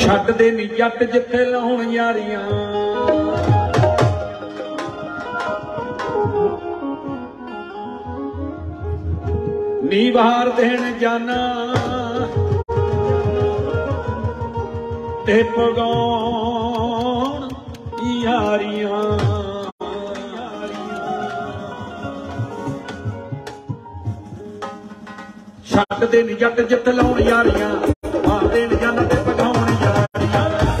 ਛੱਡਦੇ ਨੀ ਜੱਟ ਜਿੱਥੇ ਲਾਉਣ ਯਾਰੀਆਂ ਨੀ ਬਾਹਰ ਦੇਣ ਜਾਨਾ ਤੇ ਪਗਾਉਣ ਯਾਰੀਆਂ ਛੱਡਦੇ ਨੀ ਜੱਟ ਜਿੱਥੇ ਲਾਉਣ ਯਾਰੀਆਂ ਬਾਹਰ ਦੇਣ ਜਾਨਾ ਤੇ ਪਗਾਉਣ ਯਾਰੀਆਂ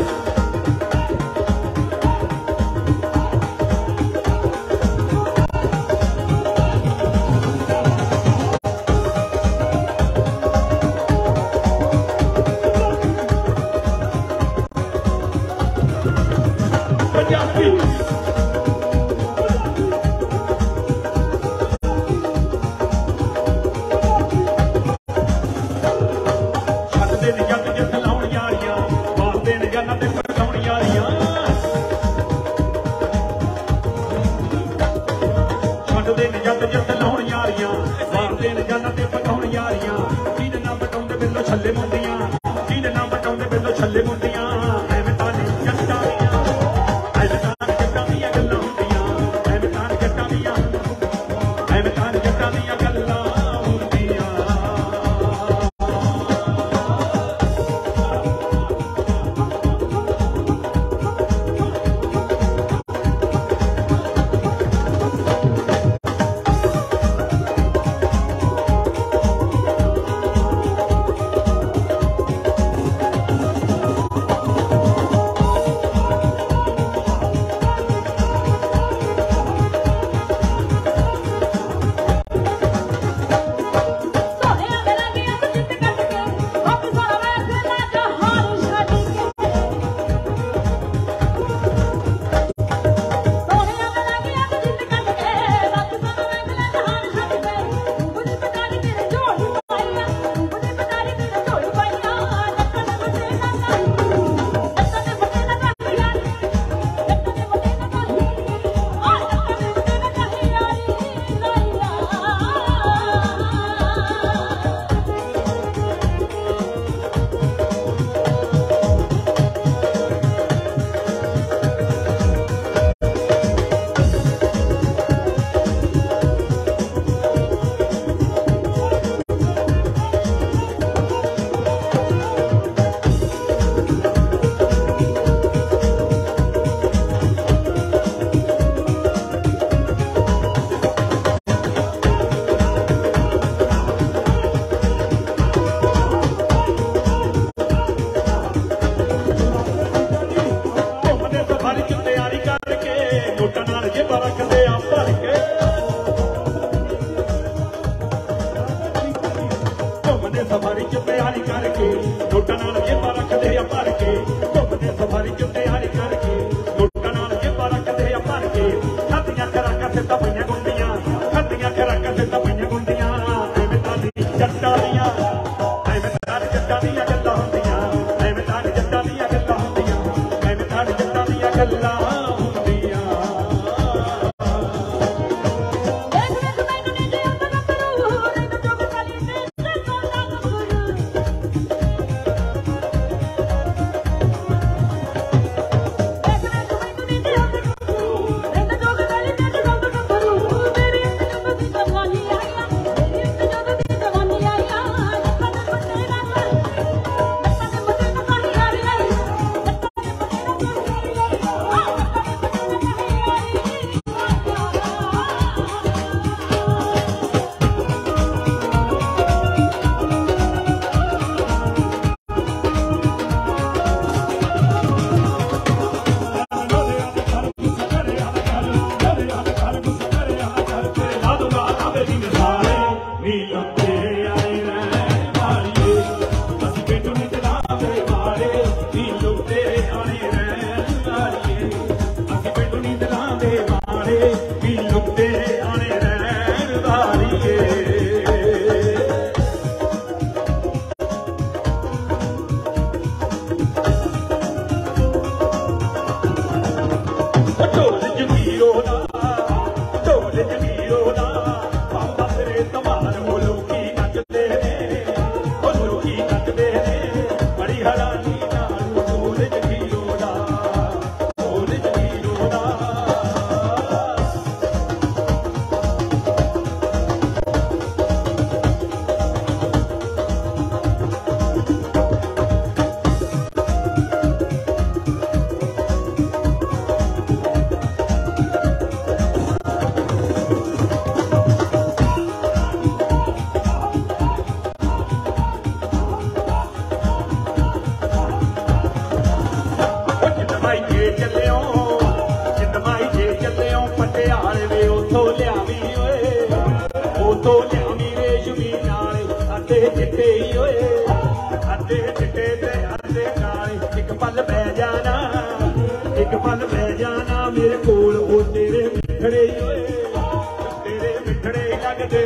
ਛੱਲੇ ਮੁੰਡੀਆਂ ਜਿਹਦੇ ਨਾਲ ਬਟਾਉਂਦੇ ਬਿੱਲੋ ਛੱਲੇ ਮੁੰਡੀਆਂ ਐਵੇਂ ਤਾਂ ਨਹੀਂ ਜੱਟਾਂ ਦੀਆਂ ਐਵੇਂ ਤਾਂ ਜੱਟਾਂ ਦੀਆਂ ਗੱਲਾਂ ਹੁੰਦੀਆਂ ਐਵੇਂ ਤਾਂ ਜੱਟਾਂ ਦੀਆਂ ਐਵੇਂ ਤਾਂ ਜੱਟਾਂ ਦੀਆਂ ਗੱਲਾਂ ਹੁੰਦੀਆਂ ਸਫਾਰੀ ਚ ਤਿਆਰੀ ਕਰਕੇ ਨੋਟਾਂ ਨਾਲ ਜੇਬਾਂ ਰੱਖਦੇ ਆ ਭਰ ਕੇ ਘੁੰਮਦੇ ਸਫਾਰੀ ਚ ਤਿਆਰੀ ਕਰਕੇ ਨੋਟਾਂ ਨਾਲ ਜੇਬਾਂ ਰੱਖਦੇ ਆ ਭਰ ਕੇ ਖਾਦੀਆਂ ਖਰਾਕਾਂ ਤੇ ਤਾਂ ਪਈਆਂ ਗੁੰਡੀਆਂ ਖਾਦੀਆਂ ਖਰਾਕਾਂ ਤੇ ਤਾਂ ਪਈਆਂ ਗੁੰਡੀਆਂ ਐਵੇਂ ਤਾਂ ਜੱਟਾਂ ਦੀਆਂ ਐਵੇਂ ਤਾਂ ਜੱਟਾਂ ਦੀਆਂ ਗੱਲਾਂ ਹੁੰਦੀਆਂ ਐਵੇਂ ਤਾਂ ਜੱਟਾਂ ਦੀਆਂ ਗੱਲਾਂ ਹੁੰਦੀਆਂ ਐਵੇਂ ਤਾਂ ਜੱਟਾਂ ਦੀਆਂ ਗੱਲਾਂ मिठड़े तेरे मिठड़े लगदे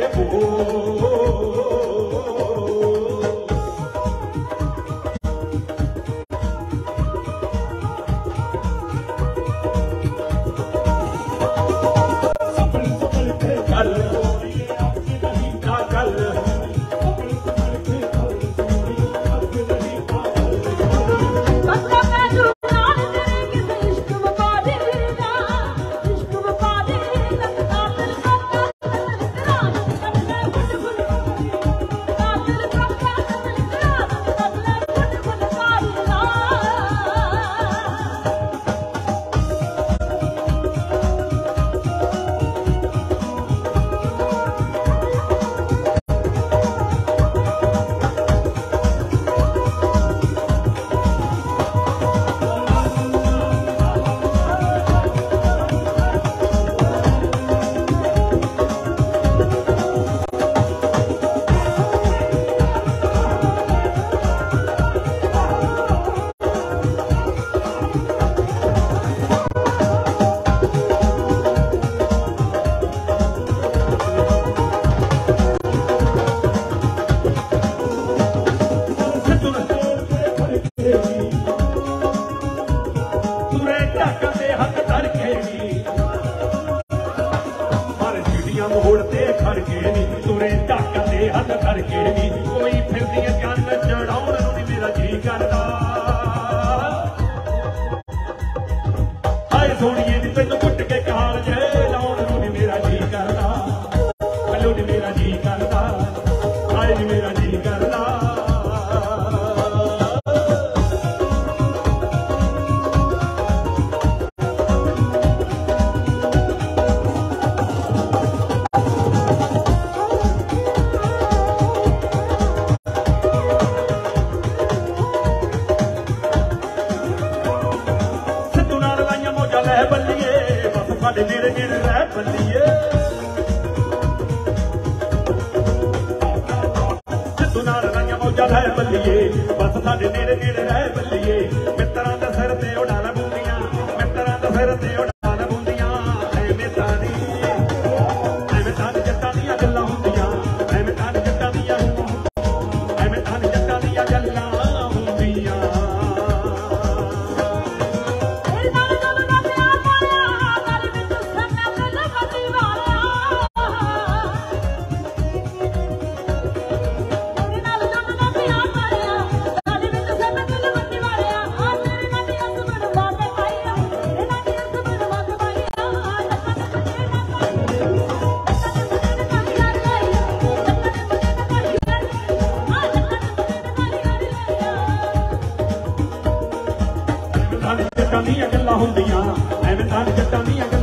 ਗੱਲਾਂ ਹੁੰਦੀਆਂ ਐਵੇਂ ਤਾਂ ਜੱਟਾਂ ਦੀਆਂ